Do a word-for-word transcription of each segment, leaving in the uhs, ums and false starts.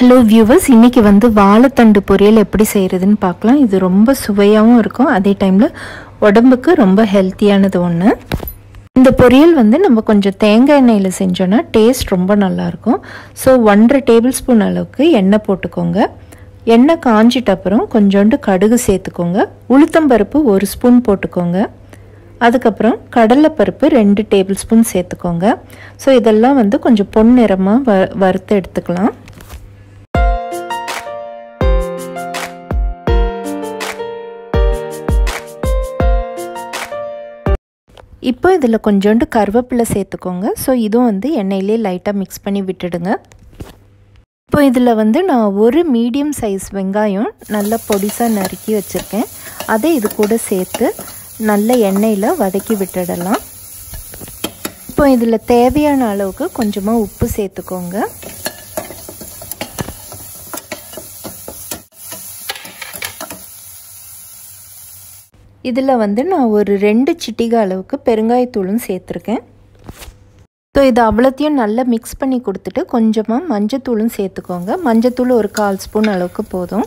Hello viewers, இன்றைக்கி வந்து வாழைத்தண்டு பொரியல் எப்படி செய்கிறதுன்னு பார்க்கலாம். இது ரொம்ப சுவையாகவும் இருக்கும், அதே டைமில் உடம்புக்கு ரொம்ப ஹெல்த்தியானது ஒன்று. இந்த பொரியல் வந்து நம்ம கொஞ்சம் தேங்காய் எண்ணெயில் செஞ்சோன்னா டேஸ்ட் ரொம்ப நல்லாயிருக்கும். ஸோ ஒன்றரை டேபிள் ஸ்பூன் அளவுக்கு எண்ணெய் போட்டுக்கோங்க. எண்ணெய் காஞ்சிட்ட அப்புறம் கொஞ்சோண்டு கடுகு சேர்த்துக்கோங்க. உளுத்தம்பருப்பு ஒரு ஸ்பூன் போட்டுக்கோங்க. அதுக்கப்புறம் கடலைப்பருப்பு ரெண்டு டேபிள் ஸ்பூன் சேர்த்துக்கோங்க. ஸோ இதெல்லாம் வந்து கொஞ்சம் பொன்னிறமாக வ வறுத்து எடுத்துக்கலாம். இப்போ இதில் கொஞ்சோண்டு கருவேப்பிலை சேர்த்துக்கோங்க. ஸோ இதுவும் வந்து எண்ணெயிலே லைட்டாக மிக்ஸ் பண்ணி விட்டுடுங்க. இப்போ இதில் வந்து நான் ஒரு மீடியம் சைஸ் வெங்காயம் நல்லா பொடிசாக நறுக்கி வச்சுருக்கேன். அதை இது கூட சேர்த்து நல்ல எண்ணெயில் வதக்கி விட்டுடலாம். இப்போ இதில் தேவையான அளவுக்கு கொஞ்சமாக உப்பு சேர்த்துக்கோங்க. இதில் வந்து நான் ஒரு ரெண்டு சிட்டிகை அளவுக்கு பெருங்காயத்தூளும் சேர்த்துருக்கேன். ஸோ இது அவ்வளோத்தையும் நல்லா மிக்ஸ் பண்ணி கொடுத்துட்டு கொஞ்சமாக மஞ்சத்தூளும் சேர்த்துக்கோங்க. மஞ்சத்தூள் ஒரு கால் ஸ்பூன் அளவுக்கு போதும்.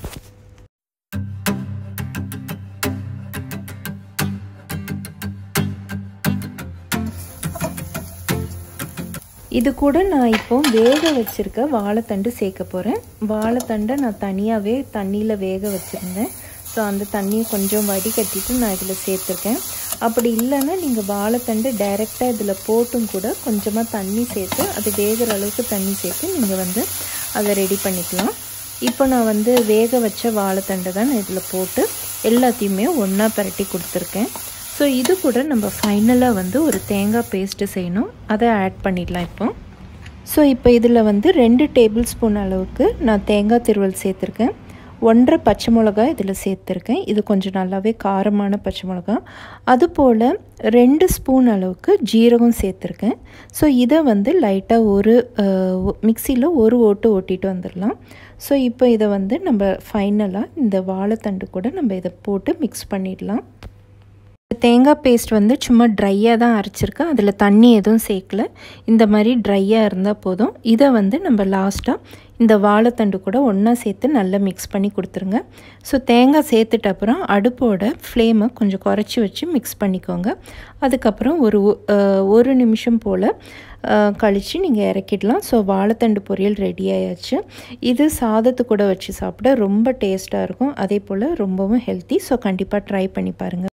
இது கூட நான் இப்போ வேக வச்சுருக்க வாழைத்தண்டு சேர்க்க போகிறேன். வாழைத்தண்டை நான் தனியாகவே தண்ணியில் வேக வச்சுருந்தேன். ஸோ அந்த தண்ணியை கொஞ்சம் வடிகட்டிட்டு நான் இதில் சேர்த்துருக்கேன். அப்படி இல்லைன்னா நீங்கள் வாழைத்தண்டு டைரெக்டாக இதில் போட்டும் கூட கொஞ்சமாக தண்ணி சேர்த்து அது வேகிற அளவுக்கு தண்ணி சேர்த்து நீங்கள் வந்து அதை ரெடி பண்ணிக்கலாம். இப்போ நான் வந்து வேக வச்ச வாழைத்தண்டை தான் நான் இதில் போட்டு எல்லாத்தையுமே ஒன்றா பரட்டி கொடுத்துருக்கேன். ஸோ இது கூட நம்ம ஃபைனலாக வந்து ஒரு தேங்காய் பேஸ்ட்டு செய்யணும், அதை ஆட் பண்ணிடலாம் இப்போ. ஸோ இப்போ இதில் வந்து ரெண்டு டேபிள் ஸ்பூன் அளவுக்கு நான் தேங்காய் திருவல் சேர்த்துருக்கேன். ஒன்றரை பச்சை மிளகா இதில் சேர்த்துருக்கேன். இது கொஞ்சம் நல்லாவே காரமான பச்சை மிளகா. அதுபோல் ரெண்டு ஸ்பூன் அளவுக்கு ஜீரகம் சேர்த்துருக்கேன். ஸோ இதை வந்து லைட்டாக ஒரு மிக்சியில் ஒரு ஓட்டு ஓட்டிட்டு வந்துடலாம். ஸோ இப்போ இதை வந்து நம்ம ஃபைனலாக இந்த வாழைத்தண்டு கூட நம்ம இதை போட்டு மிக்ஸ் பண்ணிடலாம். தேங்காய் பேஸ்ட் வந்து சும்மா ட்ரையாக தான் அரைச்சிருக்கேன், அதில் தண்ணி எதுவும் சேர்க்கல. இந்த மாதிரி ட்ரையாக இருந்தால் போதும். இதை வந்து நம்ம லாஸ்ட்டாக இந்த வாழைத்தண்டு கூட ஒன்றா சேர்த்து நல்லா மிக்ஸ் பண்ணி கொடுத்துருங்க. ஸோ தேங்காய் சேர்த்துட்ட அப்புறம் அடுப்போட ஃப்ளேமை கொஞ்சம் குறைச்சி வச்சு மிக்ஸ் பண்ணிக்கோங்க. அதுக்கப்புறம் ஒரு ஒரு நிமிஷம் போல் கழித்து நீங்கள் இறக்கிடலாம். ஸோ வாழைத்தண்டு பொரியல் ரெடி ஆயாச்சு. இது சாதத்து கூட வச்சு சாப்பிட ரொம்ப டேஸ்ட்டாக இருக்கும், அதே போல் ரொம்பவும் ஹெல்த்தி. ஸோ கண்டிப்பாக ட்ரை பண்ணி பாருங்கள்.